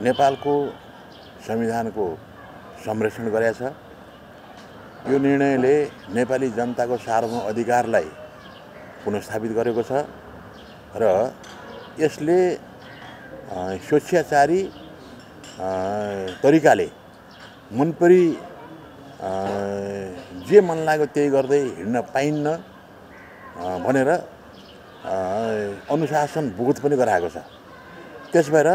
नेपालको संविधानको संरक्षण गरेछ। यो निर्णयले नेपाली जनताको सार्वभौम अधिकारलाई पुनर्स्थापित गरेको छ र यसले स्वेच्छाचारी तरिकाले मनपरी जे मन लाग्यो त्यही गर्दै हिँड्न पाइन्न भनेर अनुशासन बोध पनि गराएको छ। त्यसभएर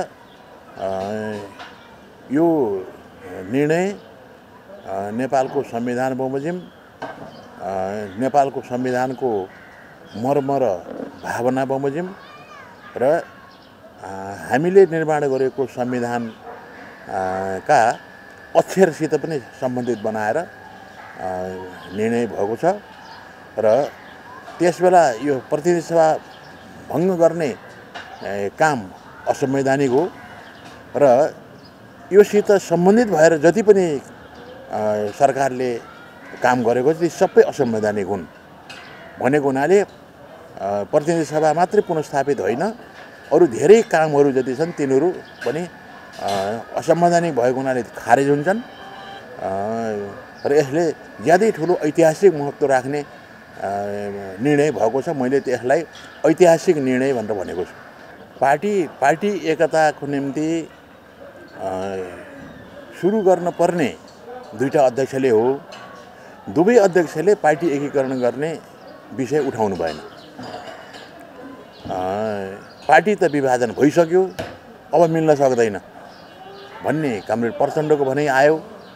यो निर्णय नेपालको संविधान बमोजिम नेपालको संविधानको मर्म र भावना बमोजिम र हामीले निर्माण गरेको संविधानका अक्षरसित पनि सम्बन्धित बनाएर निर्णय भएको छ र त्यसबेला यो प्रतिनिधि सभा भङ्ग गर्ने काम असंवैधानिक हो र योसित सम्बन्धित भएर जति पनि सरकारले काम गरेको ती सबै असंवैधानिक हुन् भनेको हुनाले प्रतिनिधि सभा मात्रै पुनर्स्थापित होइन, अरू धेरै कामहरू जति छन् तिनीहरू पनि असंवैधानिक भएको हुनाले खारेज हुन्छन् र यसले ज्यादै ठुलो ऐतिहासिक महत्त्व राख्ने निर्णय भएको छ। मैले त्यसलाई ऐतिहासिक निर्णय भनेर भनेको छु। पार्टी एकताको निम्ति सुरु गर्न पर्ने दुईटा अध्यक्षले हो। दुवै अध्यक्षले पार्टी एकीकरण गर्ने विषय उठाउनु भएन। पार्टी त विभाजन भइसक्यो, अब मिल्न सक्दैन भन्ने कमरेड प्रचण्डको भनाइ आयो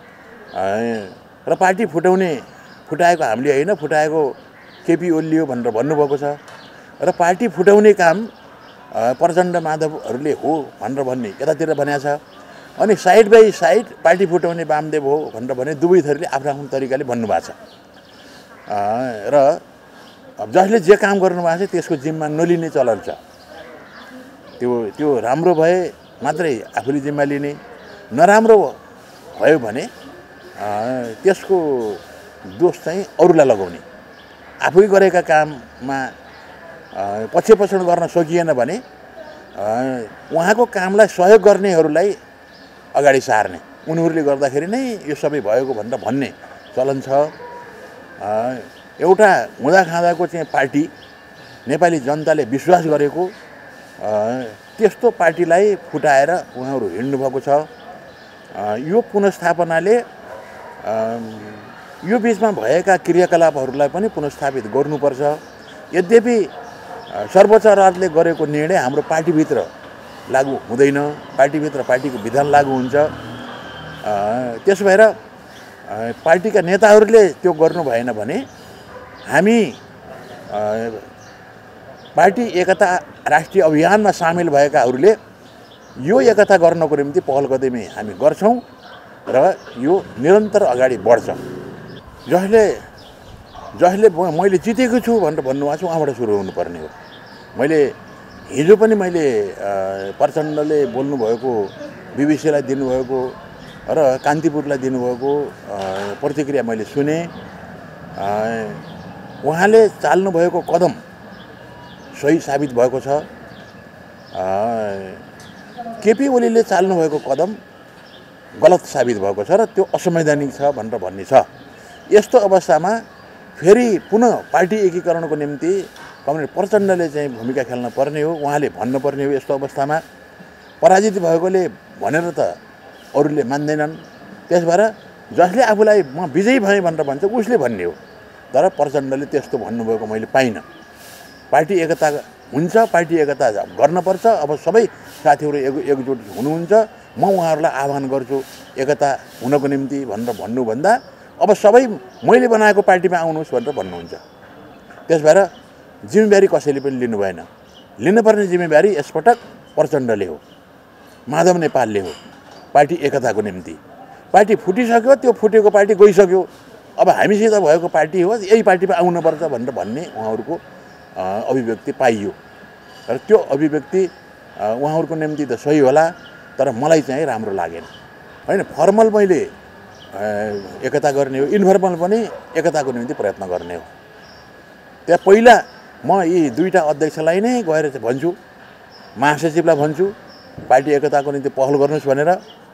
र पार्टी फुटाएको हामीले होइन, फुटाएको केपी ओलीले भनेर भन्नुभएको छ र पार्टी फुटाउने काम प्रचण्ड माधवहरूले हो भनेर भन्ने यतातिर भनेको छ। अनि साइड बाई साइड पार्टी फुटाउने वामदेव हो भनेर भने दुवै थरीले आफ्नो आफ्नो तरिकाले भन्नुभएको छ र जसले जे काम गर्नुभएको छ त्यसको जिम्मा नलिने चलन छ। त्यो राम्रो भए मात्रै आफूले जिम्मा लिने, नराम्रो भयो भने त्यसको दोष चाहिँ अरूलाई लगाउने। आफै गरेका काममा पछिपछाड गर्न सकिएन भने उहाँको कामलाई सहयोग गर्नेहरूलाई अगाडि सार्ने, उनीहरूले गर्दाखेरि नै यो सबै भएको भनेर भन्ने चलन छ। एउटा हुँदाखाँदाको चाहिँ पार्टी नेपाली जनताले विश्वास गरेको त्यस्तो पार्टीलाई फुटाएर उहाँहरू हिँड्नुभएको छ। यो पुनर्स्थापनाले यो बिचमा भएका क्रियाकलापहरूलाई पनि पुनर्स्थापित गर्नुपर्छ। यद्यपि सर्वोच्च अदालतले गरेको निर्णय हाम्रो पार्टीभित्र लागू हुँदैन, पार्टीभित्र पार्टीको विधान लागू हुन्छ। त्यसो भएर पार्टीका नेताहरूले त्यो गर्नु भएन भने हामी पार्टी एकता राष्ट्रिय अभियानमा सामेल भएकाहरूले यो एकता गर्नको निम्ति पहल कदमी हामी गर्छौँ र यो निरन्तर अगाडि बढ्छ। जसले मैले जितेको छु भनेर भन्नुभएको छ उहाँबाट सुरु हुनुपर्ने हो। हिजो पनि मैले प्रचण्डले बोल्नुभएको, बिबिसीलाई दिनुभएको र कान्तिपुरलाई दिनुभएको प्रतिक्रिया मैले सुने। उहाँले चाल्नुभएको कदम सही साबित भएको छ। केपी ओलीले चाल्नुभएको कदम गलत साबित भएको छ र त्यो असंवैधानिक छ भनेर भन्ने छ। यस्तो अवस्थामा फेरि पुनः पार्टी एकीकरणको निम्ति कमरेड प्रचण्डले चाहिँ भूमिका खेल्न पर्ने हो, उहाँले भन्नुपर्ने हो। यस्तो अवस्थामा पराजित भएकोले भनेर त अरूले मान्दैनन्। त्यस भएर जसले आफूलाई म विजयी भएँ भनेर भन्छ उसले भन्ने हो। तर प्रचण्डले त्यस्तो भन्नुभएको मैले पाइनँ। पार्टी एकता हुन्छ, पार्टी एकता गर्नुपर्छ। अब सबै साथीहरू एकजुट हुनुहुन्छ। म उहाँहरूलाई आह्वान गर्छु एकता हुनको निम्ति भनेर भन्नुभन्दा अब सबै मैले बनाएको पार्टीमा आउनुहोस् भनेर भन्नुहुन्छ। त्यस भएर जिम्मेवारी कसैले पनि लिनु भएन। लिनुपर्ने जिम्मेवारी यसपटक प्रचण्डले हो, माधव नेपालले हो। पार्टी एकताको निम्ति पार्टी फुटिसक्यो, त्यो फुटेको पार्टी गइसक्यो। अब हामीसित भएको पार्टी हो, यही पार्टीमा आउनुपर्छ भनेर भन्ने उहाँहरूको अभिव्यक्ति पाइयो र त्यो अभिव्यक्ति उहाँहरूको निम्ति त सही होला, तर मलाई चाहिँ राम्रो लागेन। होइन, फर्मल मैले एकता गर्ने हो, इन्फर्मल पनि एकताको निम्ति प्रयत्न गर्ने हो। त्यहाँ पहिला म यी दुईटा अध्यक्षलाई नै गएर चाहिँ भन्छु, महासचिवलाई भन्छु पार्टी एकताको निम्ति पहल गर्नुहोस् भनेर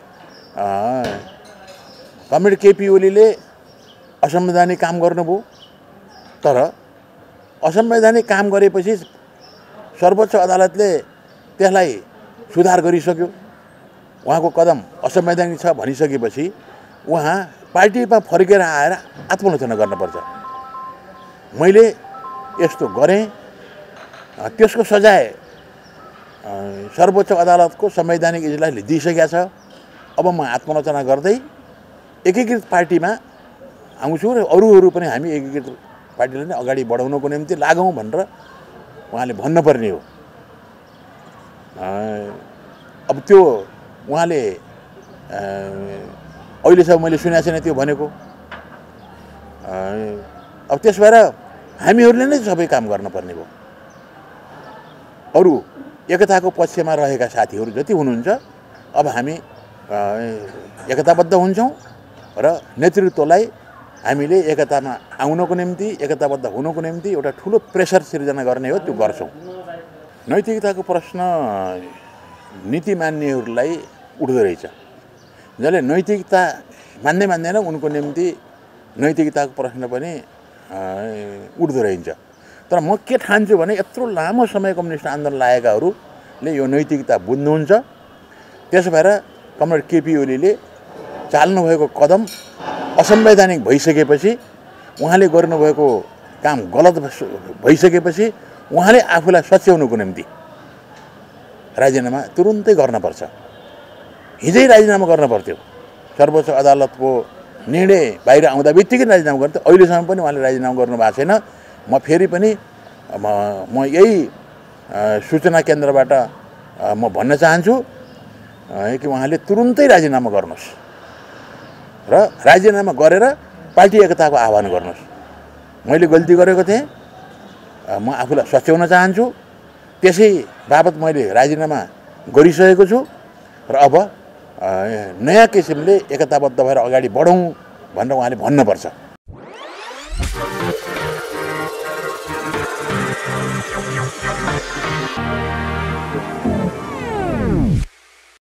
कमरेड केपी ओलीले असंवैधानिक काम गर्नुभयो। तर असंवैधानिक काम गरेपछि सर्वोच्च अदालतले त्यसलाई सुधार गरिसक्यो। उहाँको कदम असंवैधानिक छ भनिसकेपछि उहाँ पार्टीमा फर्केर आएर आत्मलोचना गर्नुपर्छ। मैले यस्तो गरेँ, त्यसको सजाय सर्वोच्च अदालतको संवैधानिक इजलासले दिइसकेको छ। अब म आत्मलोचना गर्दै एकीकृत पार्टीमा आउँछु र अरूहरू पनि हामी एकीकृत पार्टीलाई नै अगाडि बढाउनको निम्ति लागौँ भनेर उहाँले भन्नुपर्ने हो। अब त्यो उहाँले अहिलेसम्म मैले सुनेको छैन त्यो भनेको। अब त्यस भएर हामीहरूले नै सबै काम गर्नुपर्ने भयो। अरू एकताको पक्षमा रहेका साथीहरू जति हुनुहुन्छ अब हामी एकताबद्ध हुन्छौँ र नेतृत्वलाई हामीले एकतामा आउनको निम्ति एकताबद्ध हुनको निम्ति एउटा ठुलो प्रेसर सिर्जना गर्ने हो, त्यो गर्छौँ। नैतिकताको प्रश्न नीति मान्नेहरूलाई उठ्दो रहेछ। जसले नैतिकता मान्दैन उनको निम्ति नैतिकताको प्रश्न पनि उठ्दो रहन्छ। तर म के ठान्छु भने यत्रो लामो समय कम्युनिस्ट आन्दोलन लागेकाहरूले यो नैतिकता बुझ्नुहुन्छ। त्यसो भएर कमरेड केपी ओलीले चाल्नुभएको कदम असंवैधानिक भइसकेपछि, उहाँले गर्नुभएको काम गलत भइसकेपछि उहाँले आफूलाई सच्याउनुको निम्ति राजीनामा तुरुन्तै गर्नुपर्छ। हिजै राजीनामा गर्न पर्थ्यो। सर्वोच्च अदालतको निर्णय बाहिर आउँदा बित्तिकै राजीनामा गर्थ्यो। अहिलेसम्म पनि उहाँले राजीनामा गर्नु भएको छैन। म फेरि पनि म यही सूचना केन्द्रबाट म भन्न चाहन्छु कि उहाँले तुरुन्तै राजीनामा गर्नुहोस् र राजीनामा गरेर पार्टी एकताको आह्वान गर्नुहोस्। मैले गल्ती गरेको थिएँ, म आफूलाई सच्याउन चाहन्छु। त्यसै बाबत मैले राजीनामा गरिसकेको छु र अब नयाँ किसिमले एकताबद्ध भएर अगाडि बढौँ भनेर उहाँले भन्नुपर्छ।